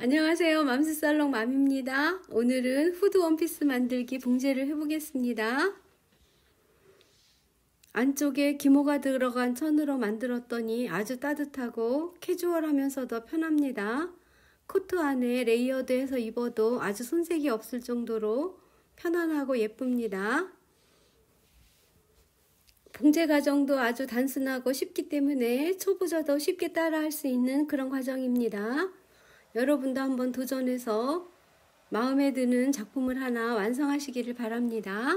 안녕하세요. 맘스살롱 맘입니다. 오늘은 후드 원피스 만들기 봉제를 해보겠습니다. 안쪽에 기모가 들어간 천으로 만들었더니 아주 따뜻하고 캐주얼하면서도 편합니다. 코트 안에 레이어드해서 입어도 아주 손색이 없을 정도로 편안하고 예쁩니다. 봉제 과정도 아주 단순하고 쉽기 때문에 초보자도 쉽게 따라할 수 있는 그런 과정입니다. 여러분도 한번 도전해서 마음에 드는 작품을 하나 완성하시기를 바랍니다.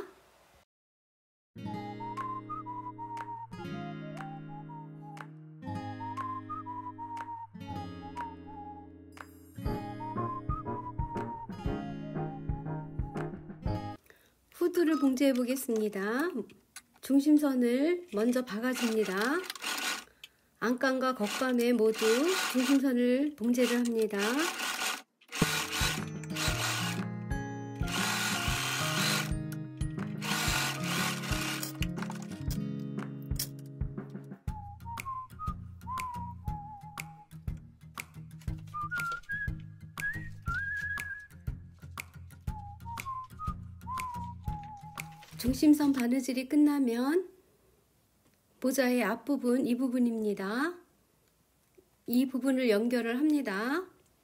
후드를 봉제해 보겠습니다. 중심선을 먼저 박아줍니다. 안감과 겉감에 모두 중심선을 봉제를 합니다. 중심선 바느질이 끝나면 모자의 앞부분, 이 부분입니다. 이 부분을 연결을 합니다.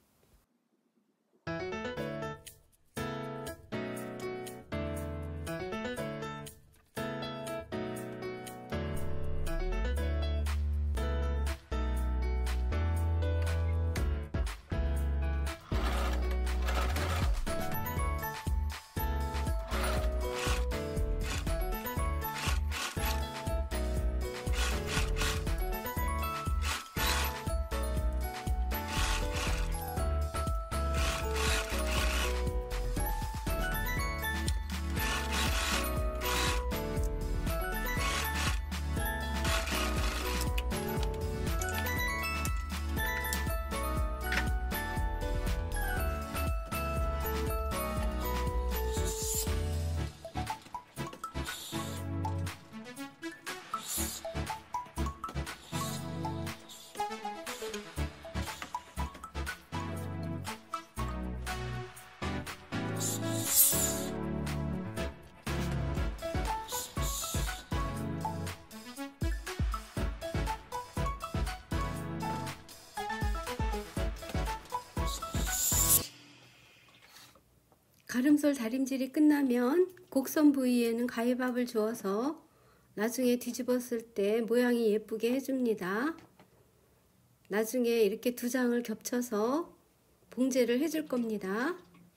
가름솔 다림질이 끝나면 곡선 부위에는 가위밥을 주어서 나중에 뒤집었을 때 모양이 예쁘게 해줍니다. 나중에 이렇게 두 장을 겹쳐서 봉제를 해줄 겁니다.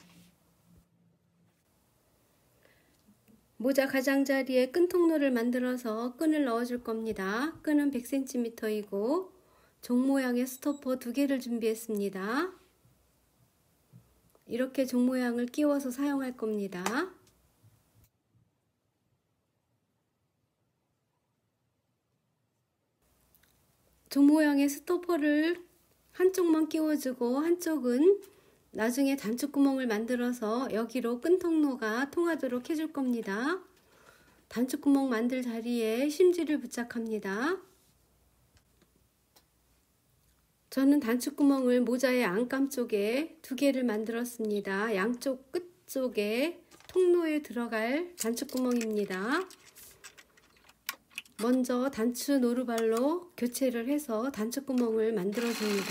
모자 가장자리에 끈 통로를 만들어서 끈을 넣어줄 겁니다. 끈은 100cm이고 종 모양의 스토퍼 2개를 준비했습니다. 이렇게 종 모양을 끼워서 사용할 겁니다. 종 모양의 스토퍼를 한쪽만 끼워주고 한쪽은 나중에 단추구멍을 만들어서 여기로 끈 통로가 통하도록 해줄 겁니다. 단추구멍 만들 자리에 심지를 부착합니다. 저는 단추구멍을 모자의 안감 쪽에 2개를 만들었습니다. 양쪽 끝 쪽에 통로에 들어갈 단추구멍입니다. 먼저 단추 노루발로 교체를 해서 단추구멍을 만들어 줍니다.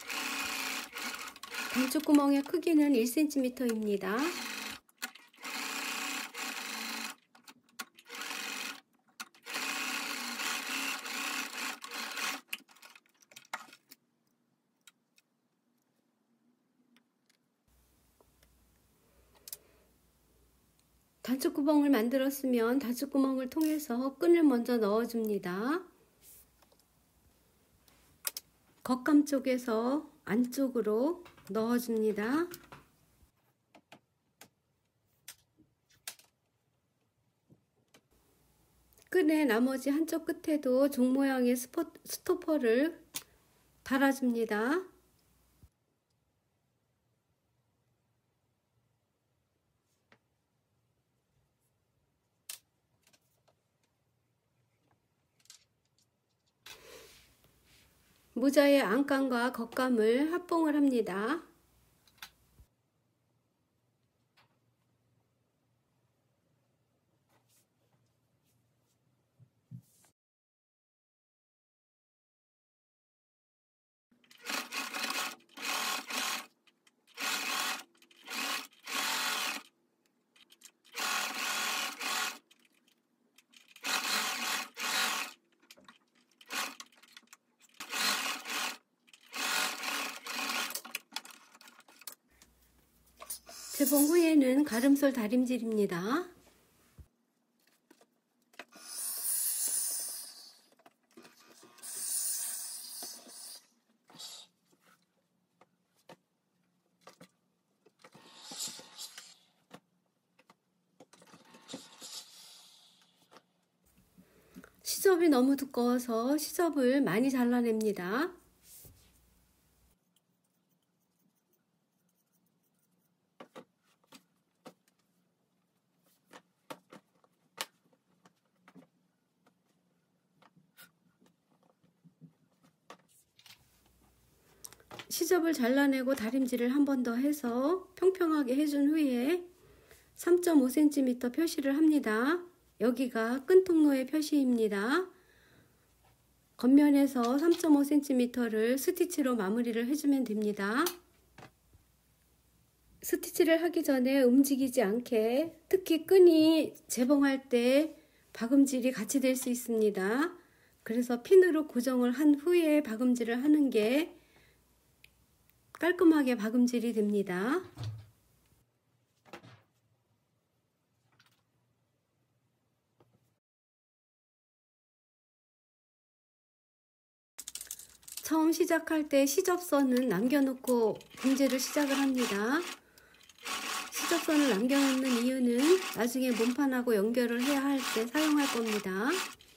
단추구멍의 크기는 1cm입니다. 단추구멍을 만들었으면 단추구멍을 통해서 끈을 먼저 넣어줍니다. 겉감 쪽에서 안쪽으로 넣어줍니다. 끈의 나머지 한쪽 끝에도 종 모양의 스토퍼를 달아줍니다. 모자의 안감과 겉감을 합봉을 합니다. 재봉 후에는 가름솔 다림질입니다. 시접이 너무 두꺼워서 시접을 많이 잘라냅니다. 시접을 잘라내고 다림질을 한 번 더 해서 평평하게 해준 후에 3.5cm 표시를 합니다. 여기가 끈 통로의 표시입니다. 겉면에서 3.5cm를 스티치로 마무리를 해주면 됩니다. 스티치를 하기 전에 움직이지 않게, 특히 끈이 재봉할 때 박음질이 같이 될 수 있습니다. 그래서 핀으로 고정을 한 후에 박음질을 하는 게 깔끔하게 박음질이 됩니다. 처음 시작할 때 시접선은 남겨놓고 봉제를 시작을 합니다. 시접선을 남겨놓는 이유는 나중에 몸판하고 연결을 해야 할 때 사용할 겁니다.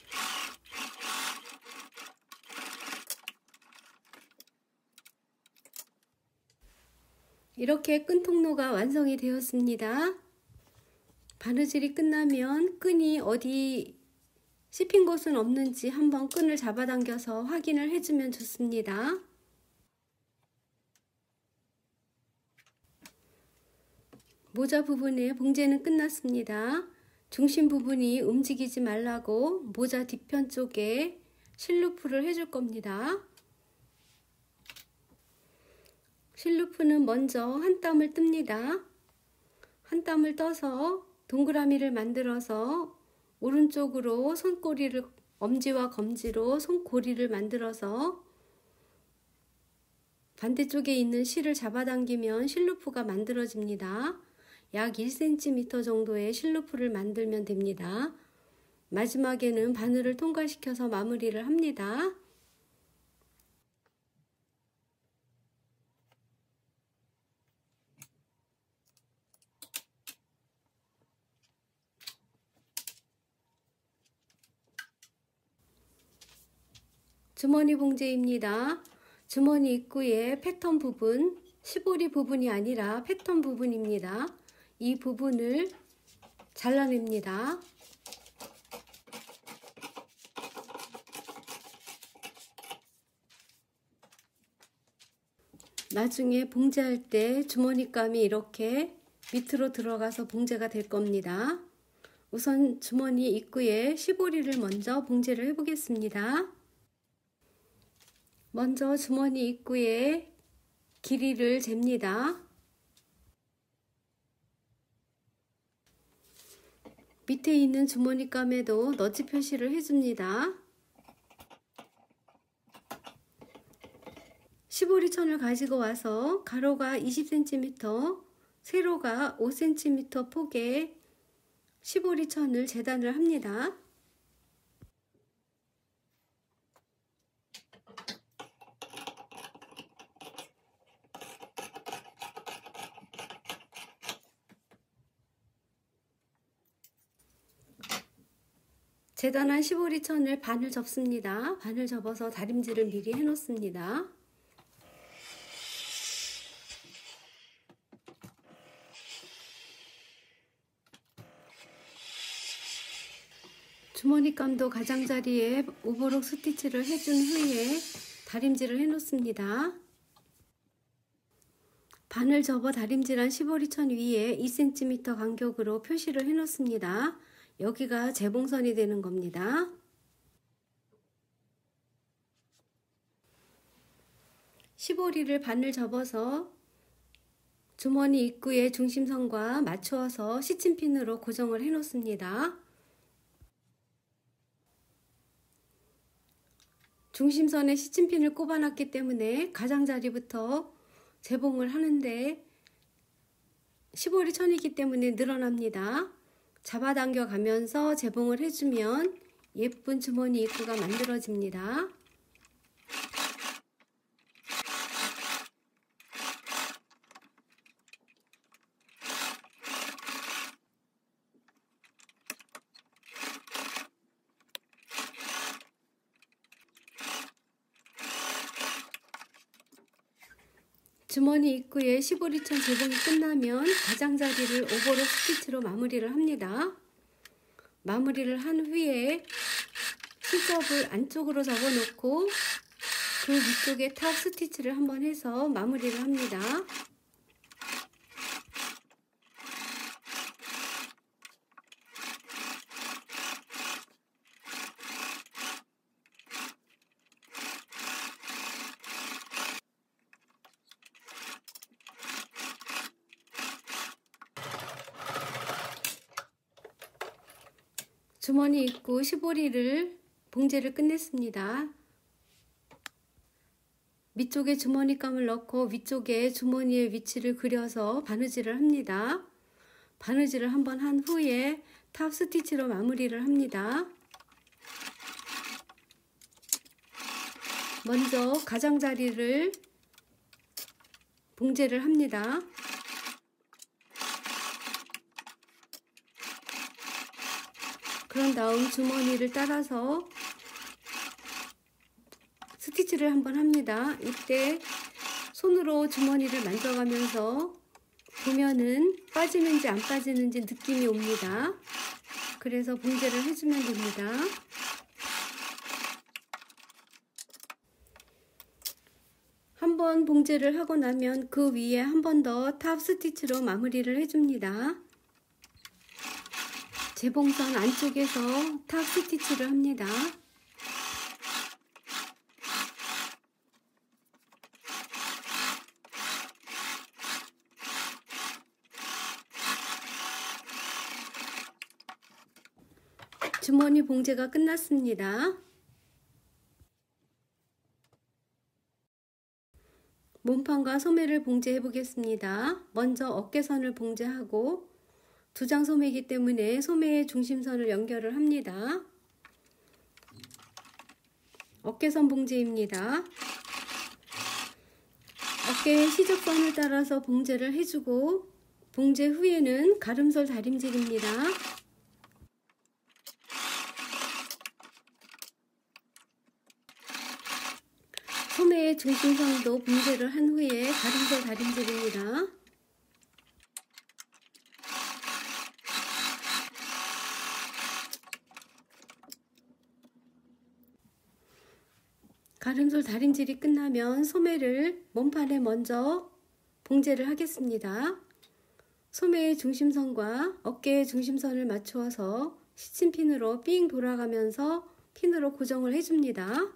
이렇게 끈 통로가 완성이 되었습니다. 바느질이 끝나면 끈이 어디 씹힌 곳은 없는지 한번 끈을 잡아당겨서 확인을 해주면 좋습니다. 모자 부분의 봉제는 끝났습니다. 중심 부분이 움직이지 말라고 모자 뒤편 쪽에 실루프를 해줄 겁니다. 실루프는 먼저 한 땀을 뜹니다. 한 땀을 떠서 동그라미를 만들어서 오른쪽으로 손꼬리를, 엄지와 검지로 손고리를 만들어서 반대쪽에 있는 실을 잡아당기면 실루프가 만들어집니다. 약 1cm 정도의 실루프를 만들면 됩니다. 마지막에는 바늘을 통과시켜서 마무리를 합니다. 주머니 봉제입니다. 주머니 입구의 패턴 부분, 시보리 부분이 아니라 패턴 부분입니다. 이 부분을 잘라냅니다. 나중에 봉제할 때 주머니감이 이렇게 밑으로 들어가서 봉제가 될 겁니다. 우선 주머니 입구에 시보리를 먼저 봉제를 해보겠습니다. 먼저 주머니 입구에 길이를 잽니다. 밑에 있는 주머니감에도 너치 표시를 해줍니다. 시보리천을 가지고 와서 가로가 20cm, 세로가 5cm 폭의 시보리천을 재단을 합니다. 재단한 시보리천을 반을 접습니다. 반을 접어서 다림질을 미리 해 놓습니다. 주머니감도 가장자리에 오버록 스티치를 해준 후에 다림질을 해 놓습니다. 반을 접어 다림질한 시보리천 위에 2cm 간격으로 표시를 해 놓습니다. 여기가 재봉선이 되는 겁니다. 시보리를 반을 접어서 주머니 입구의 중심선과 맞추어서 시침핀으로 고정을 해 놓습니다. 중심선에 시침핀을 꼽아놨기 때문에 가장자리부터 재봉을 하는데 15리 천이기 때문에 늘어납니다. 잡아당겨 가면서 재봉을 해주면 예쁜 주머니 입구가 만들어집니다. 주머니 입구에 15리천 재봉이 끝나면 가장자리를 오버록 스티치로 마무리를 합니다. 마무리를 한 후에 시접을 안쪽으로 접어놓고 그 위쪽에 탑 스티치를 한번 해서 마무리를 합니다. 주머니 입구 15리를 봉제를 끝냈습니다. 밑쪽에 주머니감을 넣고 위쪽에 주머니의 위치를 그려서 바느질을 합니다. 바느질을 한번 한 후에 탑 스티치로 마무리를 합니다. 먼저 가장자리를 봉제를 합니다. 그런 다음 주머니를 따라서 스티치를 한번 합니다. 이때 손으로 주머니를 만져가면서 보면은 빠지는지 안 빠지는지 느낌이 옵니다. 그래서 봉제를 해주면 됩니다. 한번 봉제를 하고 나면 그 위에 한 번 더 탑 스티치로 마무리를 해줍니다. 재봉선 안쪽에서 탑 스티치를 합니다. 주머니 봉제가 끝났습니다. 몸판과 소매를 봉제해 보겠습니다. 먼저 어깨선을 봉제하고 두장 소매이기 때문에 소매의 중심선을 연결을 합니다. 어깨선 봉제입니다. 어깨의 시접선을 따라서 봉제를 해주고 봉제 후에는 가름솔 다림질입니다. 소매의 중심선도 봉제를 한 후에 가름솔 다림질입니다. 가름솔 다림질이 끝나면 소매를 몸판에 먼저 봉제를 하겠습니다. 소매의 중심선과 어깨의 중심선을 맞추어서 시침핀으로 삥 돌아가면서 핀으로 고정을 해줍니다.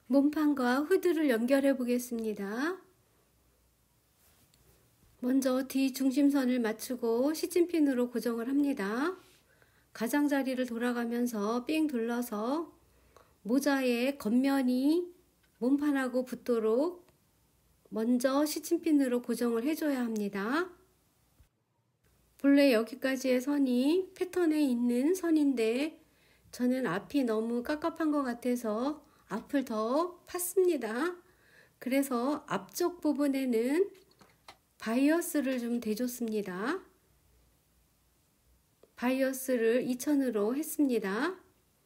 몸판과 후드를 연결해 보겠습니다. 먼저 뒤 중심선을 맞추고 시침핀으로 고정을 합니다. 가장자리를 돌아가면서 삥 둘러서 모자의 겉면이 몸판하고 붙도록 먼저 시침핀으로 고정을 해줘야 합니다. 본래 여기까지의 선이 패턴에 있는 선인데 저는 앞이 너무 깝깝한 것 같아서 앞을 더 팠습니다. 그래서 앞쪽 부분에는 바이어스를 좀 대줬습니다. 바이어스를 2천으로 했습니다.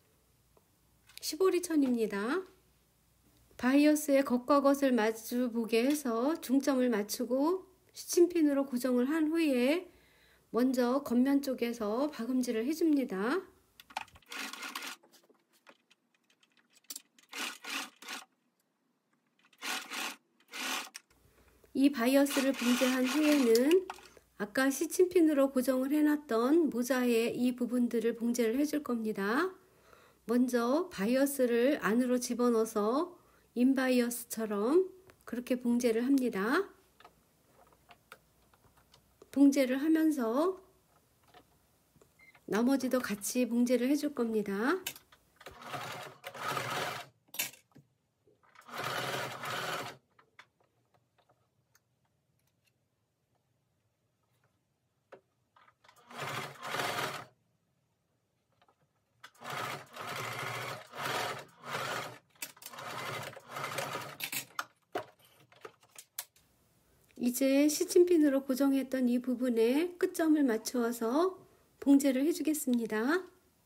15리천입니다. 바이어스의 겉과 겉을 마주 보게 해서 중점을 맞추고 시침핀으로 고정을 한 후에 먼저 겉면 쪽에서 박음질을 해줍니다. 이 바이어스를 봉제한 후에는 아까 시침핀으로 고정을 해놨던 모자의 이 부분들을 봉제를 해줄 겁니다. 먼저 바이어스를 안으로 집어넣어서 인바이어스처럼 그렇게 봉제를 합니다. 봉제를 하면서 나머지도 같이 봉제를 해줄 겁니다. 이제 시침핀으로 고정했던 이 부분에 끝점을 맞추어서 봉제를 해주겠습니다.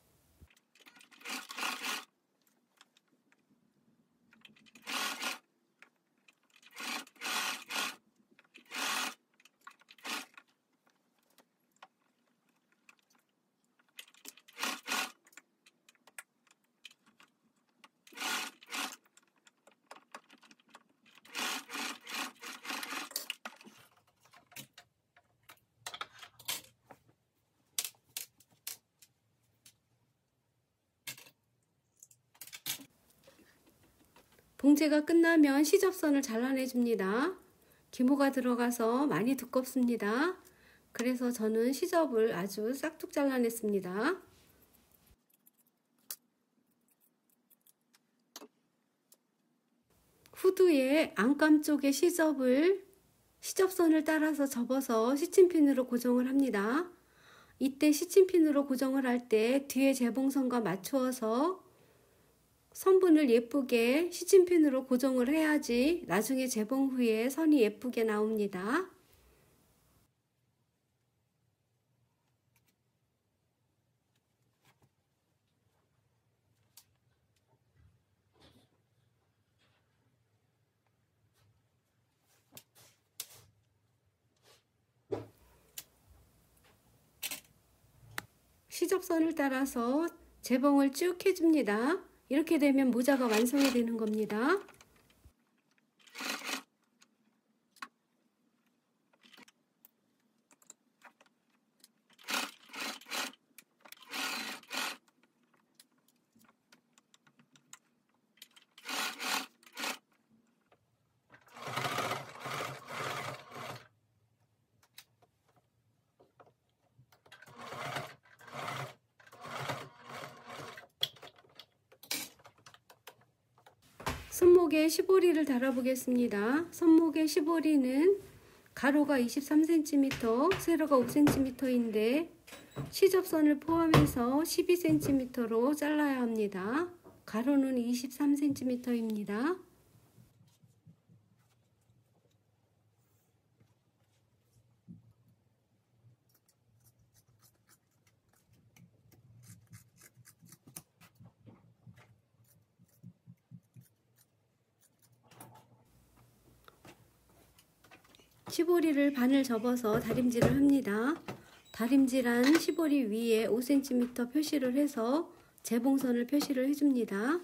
봉제가 끝나면 시접선을 잘라내 줍니다. 기모가 들어가서 많이 두껍습니다. 그래서 저는 시접을 아주 싹둑 잘라냈습니다. 후드의 안감 쪽에 시접선을 따라서 접어서 시침핀으로 고정을 합니다. 이때 시침핀으로 고정을 할 때 뒤에 재봉선과 맞추어서 선분을 예쁘게 시침핀으로 고정을 해야지 나중에 재봉 후에 선이 예쁘게 나옵니다. 시접선을 따라서 재봉을 쭉 해줍니다. 이렇게 되면 모자가 완성이 되는 겁니다. 손목에 시보리를 달아보겠습니다. 손목의 시보리는 가로가 23cm, 세로가 5cm인데 시접선을 포함해서 12cm로 잘라야 합니다. 가로는 23cm입니다. 시보리를 반을 접어서 다림질을 합니다. 다림질한 시보리 위에 5cm 표시를 해서 재봉선을 표시를 해줍니다.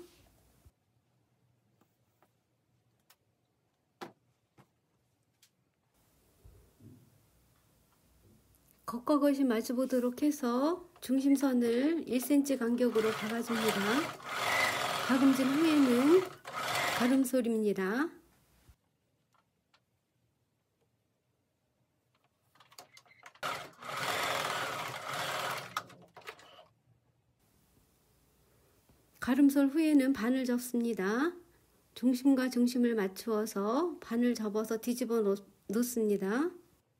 겉과 겉이 마주보도록 해서 중심선을 1cm 간격으로 박아줍니다. 박음질 후에는 가름솔입니다. 가름솔 후에는 반을 접습니다. 중심과 중심을 맞추어서 반을 접어서 뒤집어 놓습니다.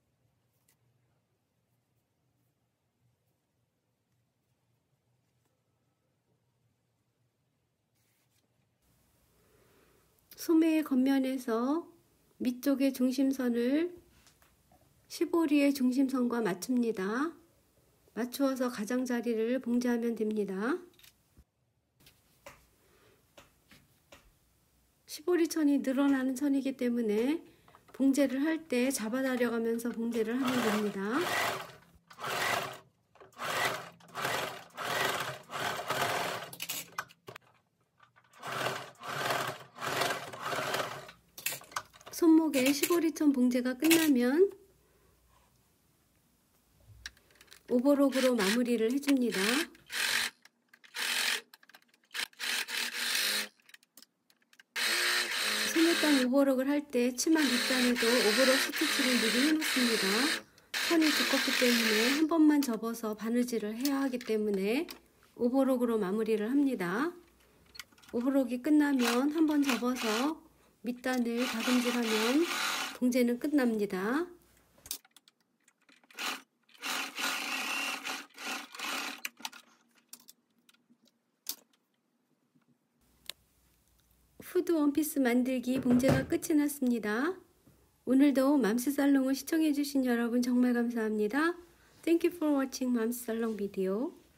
소매의 겉면에서 밑쪽의 중심선을 시보리의 중심선과 맞춥니다. 맞추어서 가장자리를 봉제하면 됩니다. 시보리천이 늘어나는 천이기 때문에 봉제를 할 때 잡아 다려가면서 봉제를 하면 됩니다. 손목에 시보리천 봉제가 끝나면 오버록으로 마무리를 해줍니다. 소매단 오버록을 할 때 치마 밑단에도 오버록 스티치를 미리 해놓습니다. 선이 두껍기 때문에 한 번만 접어서 바느질을 해야 하기 때문에 오버록으로 마무리를 합니다. 오버록이 끝나면 한 번 접어서 밑단을 다금질하면 봉제는 끝납니다. 후드 원피스 만들기 봉제가 끝이 났습니다. 오늘도 맘스살롱을 시청해주신 여러분 정말 감사합니다. Thank you for watching 맘스살롱 비디오.